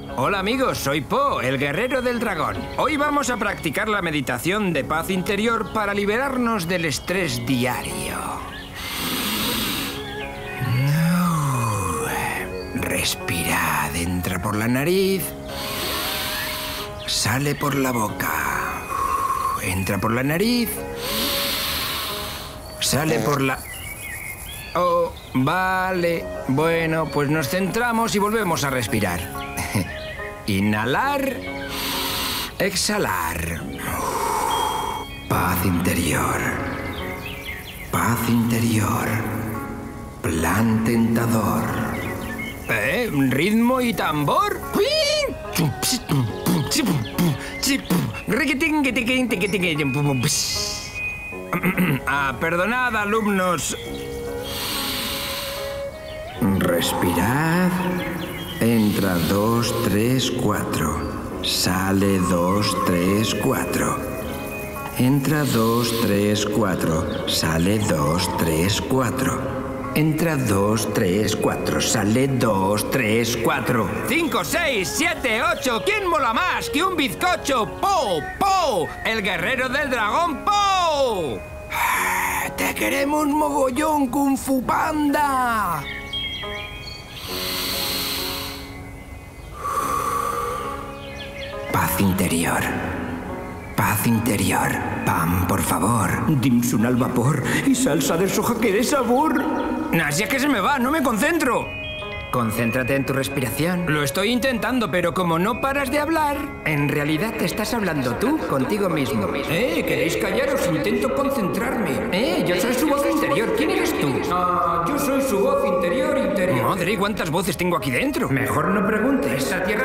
Hola amigos, soy Po, el guerrero del dragón. Hoy vamos a practicar la meditación de paz interior para liberarnos del estrés diario. Respirad, entra por la nariz, sale por la boca. Entra por la nariz, sale por la... Oh, vale. Bueno, pues nos centramos y volvemos a respirar. Inhalar, exhalar. Paz interior. Paz interior. Plan tentador. ¿Ritmo y tambor? Perdonad, alumnos. Respirad. Entra 2, 3, 4. Sale 2, 3, 4. Entra 2, 3, 4. Sale 2, 3, 4. Entra 2, 3, 4. Sale 2, 3, 4. 5, 6, 7, 8. ¿Quién mola más que un bizcocho? ¡Po! ¡Po! ¡El guerrero del dragón Po! ¡Te queremos mogollón, Kung Fu Panda! Paz interior. Paz interior. Pan, por favor. Dim sum al vapor y salsa de soja que dé sabor. Nasia, que se me va, no me concentro. Concéntrate en tu respiración. Lo estoy intentando, pero como no paras de hablar, en realidad te estás hablando tú contigo mismo. ¿Queréis callaros? Intento concentrarme. Yo soy su voz interior. ¿Quién eres tú? Yo soy su voz interior. Madre, ¿cuántas voces tengo aquí dentro? Mejor no preguntes. Esta tierra